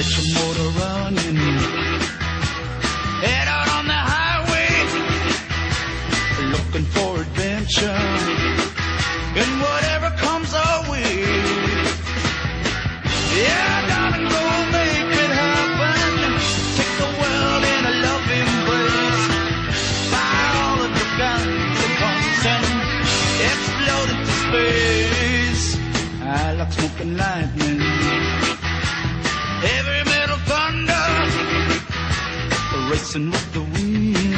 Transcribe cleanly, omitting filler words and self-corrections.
Get your motor running. Head out on the highway, looking for adventure. And whatever comes our way. Yeah, darling, go make it happen. Take the world in a loving embrace. Fire all of your guns and pumps and explode into space. I like smoking lightning, heavy metal thunder, racing with the wind.